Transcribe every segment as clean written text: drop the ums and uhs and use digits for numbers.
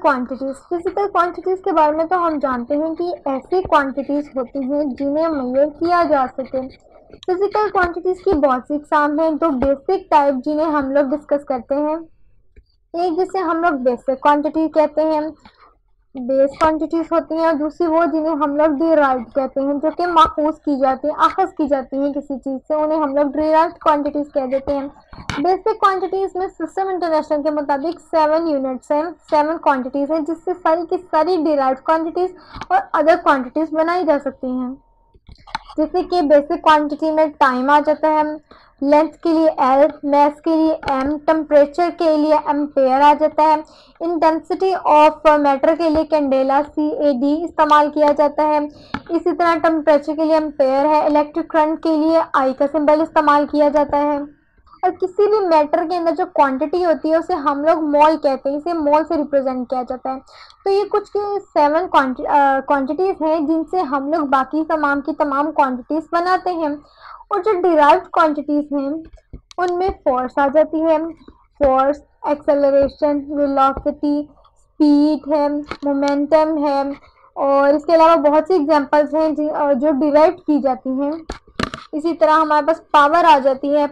Quantities. Physical quantities के बारे में तो हम जानते हैं कि ऐसी क्वांटिटीज होती हैं जिन्हें मेजर किया जा सके। फिजिकल क्वांटिटीज की बहुत सी एग्जाम हैं, दो बेसिक टाइप जिन्हें हम लोग डिस्कस करते हैं। एक जिसे हम लोग बेसिक क्वांटिटी कहते हैं, बेस क्वांटिटीज होती हैं, और दूसरी वो जिन्हें हम लोग डिराइव्ड कहते हैं, जो कि माखूज की जाती है, अखज़ की जाती हैं किसी चीज़ से, उन्हें हम लोग डिराइव्ड क्वांटिटीज कह देते हैं। बेसिक क्वांटिटीज में सिस्टम इंटरनेशनल के मुताबिक 7 यूनिट्स हैं, 7 क्वांटिटीज हैं, जिससे सारी की सारी डिराइव्ड क्वांटिटीज और अदर क्वांटिटीज बनाई जा सकती हैं। जैसे कि बेसिक क्वांटिटी में टाइम आ जाता है, लेंथ के लिए एल, मैस के लिए एम, टेम्परेचर के लिए एम्पेयर आ जाता है, इंटेंसिटी ऑफ मैटर के लिए कैंडेला CAD इस्तेमाल किया जाता है। इसी तरह टेम्परेचर के लिए एम्पेयर है, इलेक्ट्रिक करंट के लिए आई का सिंबल इस्तेमाल किया जाता है। और किसी भी मैटर के अंदर जो क्वांटिटी होती है उसे हम लोग मोल कहते हैं, इसे मोल से रिप्रेजेंट किया जाता है। तो ये कुछ 7 क्वांटिटीज हैं जिनसे हम लोग बाकी तमाम की तमाम क्वांटिटीज बनाते हैं। और जो डिराइव्ड क्वांटिटीज हैं उनमें फोर्स आ जाती है, फोर्स, एक्सेलरेशन, वेलोसिटी, स्पीड है, मोमेंटम है, और इसके अलावा बहुत सी एग्जांपल्स हैं जो डिराइव की जाती हैं। इसी तरह हमारे पास पावर आ जाती है,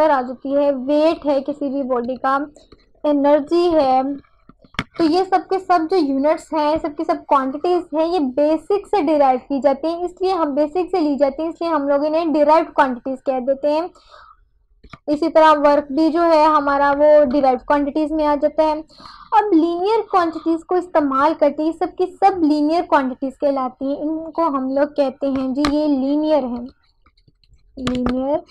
वेट है किसी भी बॉडी का, एनर्जी है। तो ये सब के सब जो यूनिट्स हैं, सब की सब क्वांटिटीज हैं, ये बेसिक से डिराइव की जाती हैं, इसलिए हम बेसिक से ली जाती हैं, इसलिए हम लोग इन्हें डिराइव्ड क्वांटिटीज कह देते हैं। इसी तरह वर्क भी जो है हमारा वो डिराइव्ड क्वांटिटीज में आ जाता है। अब लीनियर क्वांटिटीज को इस्तेमाल करके ये सब की सब लीनियर क्वांटिटीज कहलाती हैं, इनको हम लोग कहते हैं जी ये लीनियर है, लीनियर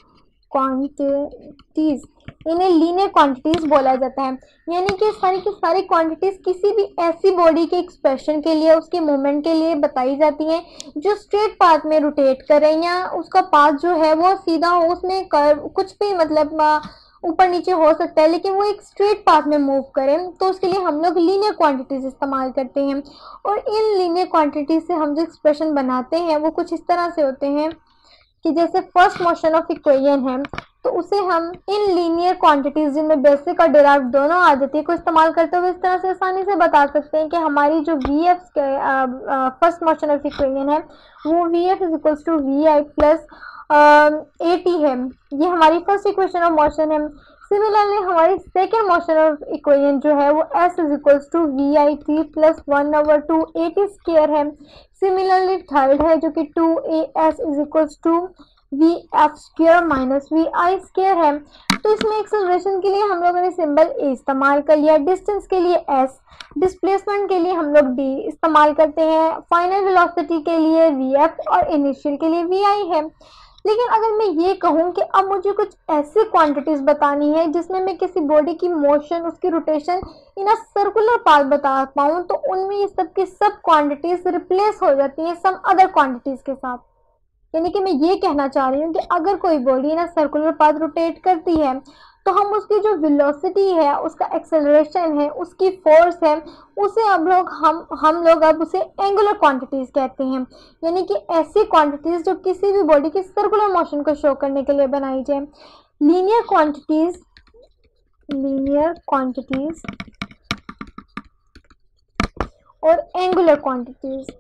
क्वांटिटीज, इन्हें लीनियर क्वांटिटीज बोला जाता है। यानी कि सारी की सारी क्वांटिटीज किसी भी ऐसी बॉडी के एक्सप्रेशन के लिए, उसके मूवमेंट के लिए बताई जाती हैं जो स्ट्रेट पाथ में रोटेट करे, या उसका पाथ जो है वो सीधा हो, उसमें कुछ भी मतलब ऊपर नीचे हो सकता है, लेकिन वो एक स्ट्रेट पाथ में मूव करें, तो उसके लिए हम लोग लीनियर क्वांटिटीज इस्तेमाल करते हैं। और इन लीनियर क्वांटिटीज से हम जो एक्सप्रेशन बनाते हैं वो कुछ इस तरह से होते हैं कि जैसे फर्स्ट मोशन ऑफ इक्वेशन है, तो उसे हम इन लीनियर क्वांटिटीज जिनमें बेसिक और डिराइव्ड दोनों आ जाती है को इस्तेमाल करते हुए इस तरह से आसानी से बता सकते हैं कि हमारी जो VF first motion of equation है वो VF is equals to VI plus AT है, ये हमारी फर्स्ट इक्वेशन ऑफ मोशन है। सिमिलरली हमारी सेकेंड मोशन ऑफ इक्वेशन जो है वो S is equals to VIT plus 1/2 AT square है। सिमिलरली थर्ड है जो कि 2AS is equals to VF square minus VI square है। तो इसमें एक्सेलरेशन के लिए हम लोगों ने सिंबल A इस्तेमाल कर लिया, डिस्टेंस के लिए S, डिस्प्लेसमेंट के लिए हम लोग D इस्तेमाल करते हैं, फाइनल वेलोसिटी के लिए VF और इनिशियल के लिए VI है। लेकिन अगर मैं ये कहूँ कि अब मुझे कुछ ऐसी क्वांटिटीज बतानी है जिसमें मैं किसी बॉडी की मोशन, उसकी rotation in a circular path बता पाऊँ, तो उनमें ये सब की सब क्वांटिटीज रिप्लेस हो जाती हैं सम अदर क्वांटिटीज के साथ। यानी कि मैं ये कहना चाह रही हूँ कि अगर कोई बॉडी ना सर्कुलर पाथ रोटेट करती है तो हम उसकी जो वेलोसिटी है, उसका एक्सेलरेशन है, उसकी फोर्स है, उसे अब लोग हम लोग अब उसे एंगुलर क्वांटिटीज कहते हैं। यानी कि ऐसी क्वांटिटीज जो किसी भी बॉडी की सर्कुलर मोशन को शो करने के लिए बनाई जाए। लीनियर क्वांटिटीज और एंगुलर क्वांटिटीज,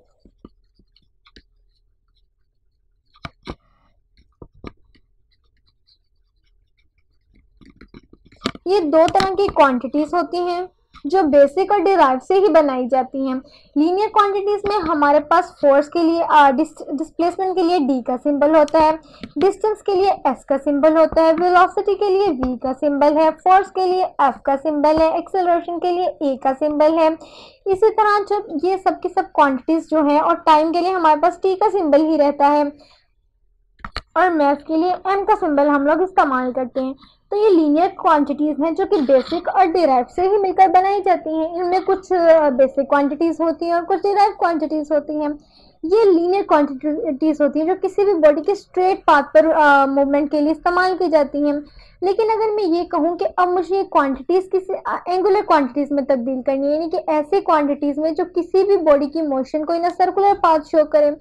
ये दो तरह की क्वांटिटीज होती हैं जो बेसिक और डिराइव से ही बनाई जाती हैं। लीनियर क्वांटिटीज में हमारे पास फोर्स के लिए डिस्प्लेसमेंट के लिए D का सिंबल होता है, डिस्टेंस के लिए S का सिंबल होता है, वेलोसिटी के लिए V का सिंबल है, फोर्स के लिए F का सिंबल है, एक्सेलरेशन के लिए A का सिंबल है। इसी तरह जब ये सब की सब क्वांटिटीज जो है, और टाइम के लिए हमारे पास T का सिंबल ही रहता है, और मैथ के लिए M का सिंबल हम लोग इस्तेमाल करते हैं। तो ये लीनियर क्वांटिटीज हैं जो कि बेसिक और डिराइव से ही मिलकर बनाई जाती हैं। इनमें कुछ बेसिक क्वांटिटीज होती हैं और कुछ डिराइव क्वांटिटीज होती हैं। ये लीनियर क्वांटिटीज होती हैं जो किसी भी बॉडी के स्ट्रेट पाथ पर मूवमेंट के लिए इस्तेमाल की जाती हैं। लेकिन अगर मैं ये कहूँ कि अब मुझे ये क्वांटिटीज किसी एंगुलर क्वांटिटीज में तब्दील करनी है, यानी कि ऐसे क्वांटिटीज में जो किसी भी बॉडी की मोशन को इन सर्कुलर पाथ शो करें,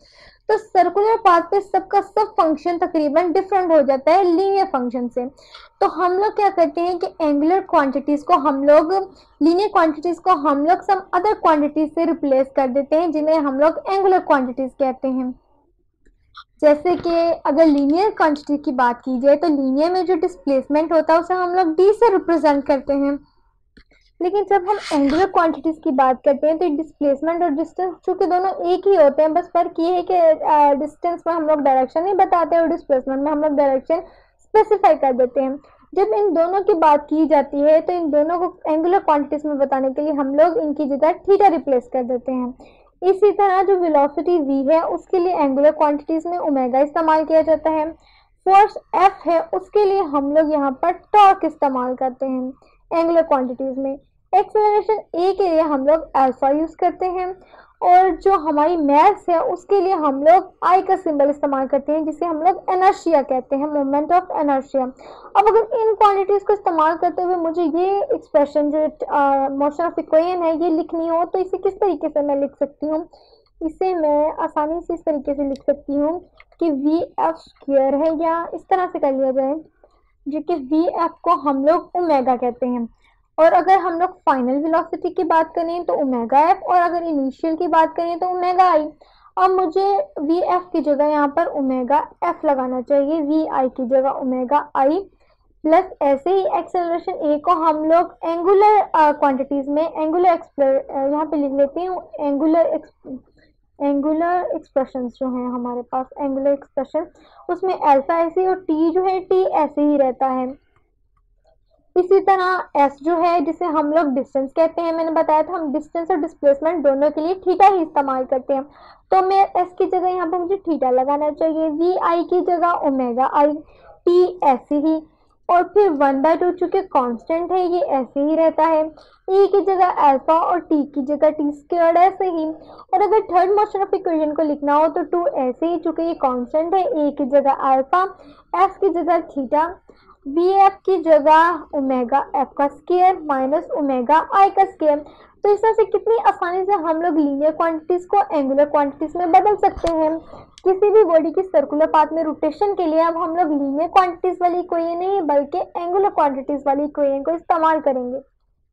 तो सर्कुलर पाथ पे सबका सब फंक्शन तकरीबन डिफरेंट हो जाता है लीनियर फंक्शन से। तो हम लोग क्या करते हैं कि एंगुलर क्वांटिटीज को हम लोग लीनियर क्वांटिटीज को हम लोग सम अदर क्वांटिटीज से रिप्लेस कर देते हैं, जिन्हें हम लोग एंगुलर क्वांटिटीज कहते हैं। जैसे कि अगर लीनियर क्वांटिटी की बात की जाए तो लीनियर में जो डिस्प्लेसमेंट होता है उसे हम लोग डी से रिप्रेजेंट करते हैं। लेकिन जब हम एंगुलर क्वांटिटीज की बात करते हैं तो डिस्प्लेसमेंट और डिस्टेंस चूंकि दोनों एक ही होते हैं, बस फर्क ये है कि डिस्टेंस में हम लोग डायरेक्शन नहीं बताते और डिस्प्लेसमेंट में हम लोग डायरेक्शन स्पेसिफाई कर देते हैं। जब इन दोनों की बात की जाती है तो इन दोनों को एंगुलर क्वांटिटीज में बताने के लिए हम लोग इनकी जगह थीटा रिप्लेस कर देते हैं। इसी तरह जो वेलोसिटी v है उसके लिए एंगुलर क्वांटिटीज में ओमेगा इस्तेमाल किया जाता है। फोर्स f है उसके लिए हम लोग यहाँ पर टॉर्क इस्तेमाल करते हैं एंगुलर क्वांटिटीज में। एक्सेलरेशन a के लिए हम लोग अल्फा यूज करते हैं और जो हमारी मास है उसके लिए हम लोग I का सिंबल इस्तेमाल करते हैं, जिसे हम लोग इनर्शिया कहते हैं, मोमेंट ऑफ इनर्शिया। अब अगर इन क्वांटिटीज को इस्तेमाल करते हुए मुझे ये एक्सप्रेशन जो मोशन ऑफ इक्वेशन है ये लिखनी हो तो इसे किस तरीके से मैं लिख सकती हूँ? इसे मैं आसानी से इस तरीके से लिख सकती हूँ कि वी एफ स्क्वायर है, या इस तरह से कर लिया जाए जो कि वी एफ को हम लोग ओमेगा कहते हैं। और अगर हम लोग फाइनल वेलोसिटी की बात करें तो ओमेगा एफ, और अगर इनिशियल की बात करें तो ओमेगा आई। अब मुझे वी एफ की जगह यहाँ पर ओमेगा एफ लगाना चाहिए, वी आई की जगह ओमेगा आई प्लस ऐसे ही एक्सेलरेशन ए को हम लोग एंगुलर क्वांटिटीज में एंगुलर यहाँ पे लिख लेते हैं एंगुलर एक्सप्रेशंस जो हैं हमारे पास एंगुलर एक्सप्रेशन, उसमें अल्फा ऐसे और टी जो है टी ऐसे ही रहता है। इसी तरह s जो है जिसे हम लोग डिस्टेंस कहते हैं, मैंने बताया था हम डिस्टेंस और डिस्प्लेसमेंट दोनों के लिए थीटा ही इस्तेमाल करते हैं। तो मैं s की जगह यहाँ पर मुझे थीटा लगाना चाहिए, वी आई की जगह ओमेगा आई, टी ऐसे ही, और फिर 1/2 चूंकि कांस्टेंट है ये ऐसे ही रहता है, e की जगह अल्फा और t की जगह टी स्क्वायर्ड ऐसे ही। और अगर थर्ड मोशन ऑफ इक्वेशन को लिखना हो तो 2 ऐसे ही चूंकि ये कांस्टेंट है, a की जगह अल्फा, f की जगह थीटा, वी एफ की जगह ओमेगा एफ का स्क्वायर माइनस ओमेगा आई का स्क्वायर। तो इस तरह से कितनी आसानी से हम लोग लीनियर क्वांटिटीज को एंगुलर क्वांटिटीज में बदल सकते हैं। किसी भी बॉडी की सर्कुलर पाथ में रोटेशन के लिए अब हम लोग लीनियर क्वांटिटीज वाली इक्वेशन नहीं बल्कि एंगुलर क्वांटिटीज वाली इक्वेशन को इस्तेमाल करेंगे।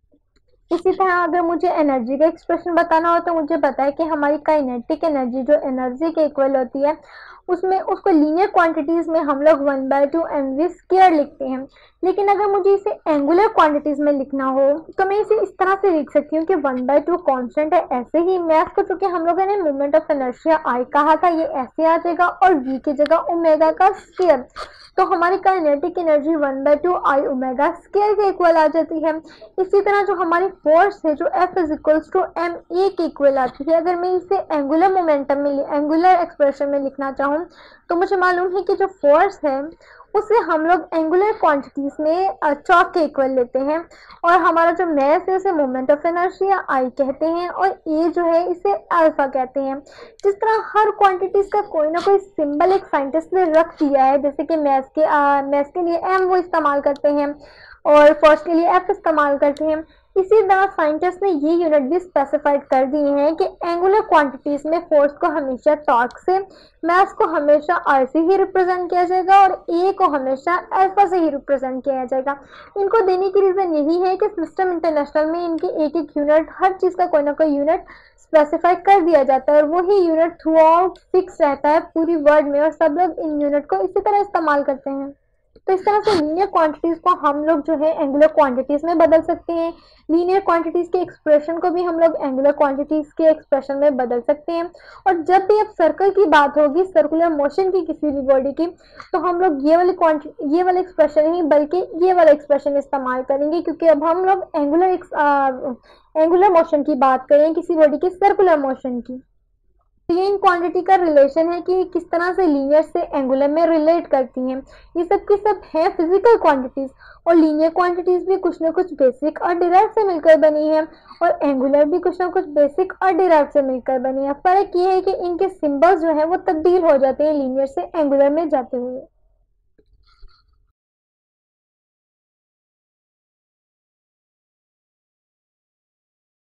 इसी तरह अगर मुझे एनर्जी का एक्सप्रेशन बताना हो तो मुझे पता है कि हमारी काइनेटिक एनर्जी जो एनर्जी के इक्वल होती है उसमें उसको लीनियर क्वांटिटीज में हम लोग 1/2 mv स्क्वायर लिखते हैं। लेकिन अगर मुझे इसे एंगुलर क्वांटिटीज में लिखना हो तो मैं इसे इस तरह से लिख सकती हूँ कि 1/2 कांस्टेंट है ऐसे ही, मैथ को चूंकि हम लोगों ने मोमेंट ऑफ इनर्शिया आई कहा था ये ऐसे आ जाएगा और v की जगह ओमेगा का स्क्वायर। तो हमारी kinetic energy 1/2 I omega square के इक्वल आ जाती है। इसी तरह जो हमारी फोर्स है जो F is equals to M A के इक्वल आती है। अगर मैं इसे एंगुलर मोमेंटम में एंगुलर एक्सप्रेशन में लिखना चाहूँ तो मुझे मालूम है कि जो फोर्स है उसे हम लोग एंगुलर क्वांटिटीज में चौक के इक्वल लेते हैं, और हमारा जो मैस है उसे मोमेंट ऑफ इनर्शिया आई कहते हैं और ए जो है इसे अल्फा कहते हैं। जिस तरह हर क्वांटिटीज का कोई ना कोई सिंबल एक साइंटिस्ट ने रख दिया है, जैसे कि मैस के लिए एम वो इस्तेमाल करते हैं और फोर्स के लिए एफ इस्तेमाल करते हैं। इसी तरह साइंटिस्ट ने ये यूनिट भी स्पेसिफाइड कर दिए हैं कि एंगुलर क्वांटिटीज में फोर्स को हमेशा टॉर्क से, मास को हमेशा आई से ही रिप्रेजेंट किया जाएगा और ए को हमेशा अल्फा से ही रिप्रेजेंट किया जाएगा। इनको देने की रीजन यही है कि सिस्टम इंटरनेशनल में इनकी एक एक यूनिट, हर चीज का कोई ना कोई यूनिट स्पेसिफाई कर दिया जाता है और वही यूनिट थ्रू आउट फिक्स रहता है पूरी वर्ल्ड में और सब लोग इन यूनिट को इसी तरह इस्तेमाल करते हैं। तो इस तरह से लीनियर क्वांटिटीज को हम लोग जो है एंगुलर क्वांटिटीज में बदल सकते हैं। लीनियर क्वांटिटीज के एक्सप्रेशन को भी हम लोग एंगुलर क्वांटिटीज के एक्सप्रेशन में बदल सकते हैं। और जब भी अब सर्कल की बात होगी, सर्कुलर मोशन की किसी भी बॉडी की, तो हम लोग ये वाले एक्सप्रेशन नहीं बल्कि ये वाला एक्सप्रेशन इस्तेमाल करेंगे, क्योंकि अब हम लोग एंगुलर मोशन की बात करें किसी बॉडी की सर्कुलर मोशन की। ये इन क्वांटिटी का रिलेशन है कि किस तरह से लीनियर से एंगुलर में रिलेट करती हैं। ये सब की सब है फिजिकल क्वांटिटीज, और लीनियर क्वांटिटीज भी कुछ ना कुछ बेसिक और डिराइव से मिलकर बनी है और एंगुलर भी कुछ ना कुछ बेसिक और डिराइव से मिलकर बनी है। फर्क ये है कि इनके सिंबल्स जो है वो तब्दील हो जाते हैं लीनियर से एंगुलर में जाते हुए।